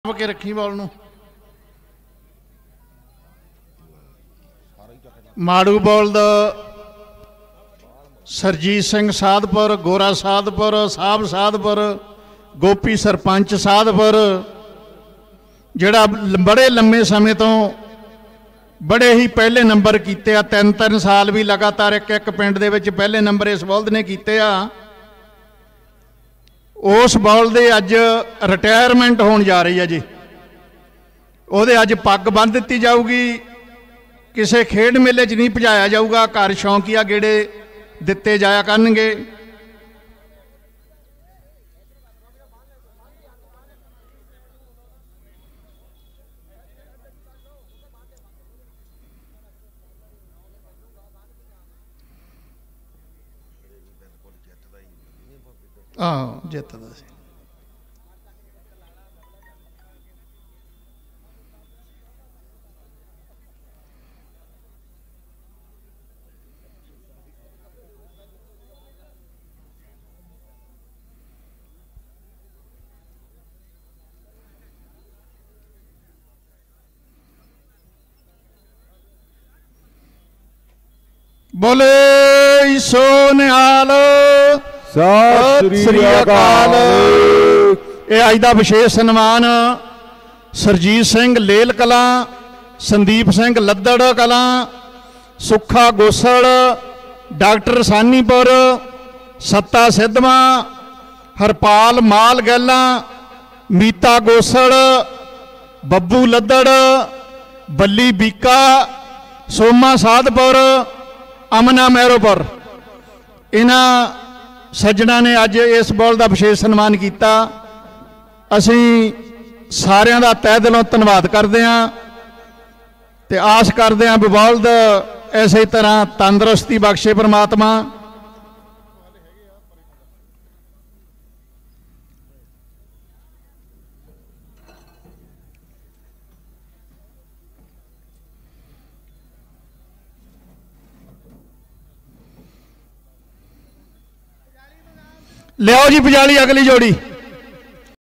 के रखी बॉल नूं माड़ू बॉल दा सरजीत सिंह साधपुर, गोरा साधपुर, साहब साधपुर, गोपी सरपंच साधपुर, जिहड़ा बड़े लंबे समय तो बड़े ही पहले नंबर कीते आ। 3-3 साल भी लगातार एक पिंड दे विच पहले नंबर इस बॉल ने कीते आ। उस बॉल दे अज रिटायरमेंट होने जा रही है जी। ਉਹਦੇ अज पग बन दी जाऊगी, किसी खेड मेले च नहीं भजाया जाऊगा, घर शौकीया गेड़े दिते जाया करनगे। आहो जितदा सी। बोले सो निहाल सत श्री अकाल। ये अज का विशेष सन्मान सरजीत सिंह लेल कलां, संदीप सिंह लद्दड़ कलां, सुखा गोसड़, डॉक्टर सानीपुर, सत्ता सिद्धवा, हरपाल माल गैला, मीता गोसड़, बब्बू लद्दड़, बल्ली बीका, सोमा साधपुर, अमना मैरोपुर, इन्हां सज्जणा ने अज इस बॉल का विशेष सन्मान किया। असीं सारियां दा तह दिलों धन्नवाद करते हैं ते आस करते हैं भी बॉल इस तरह तंदुरुस्ती बख्शे परमात्मा। लियाओ जी पजाली अगली जोड़ी।